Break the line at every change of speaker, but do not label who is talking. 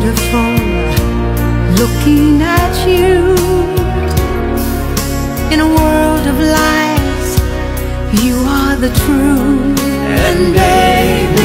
beautiful looking at you. In a world of lies, you are the truth. And baby,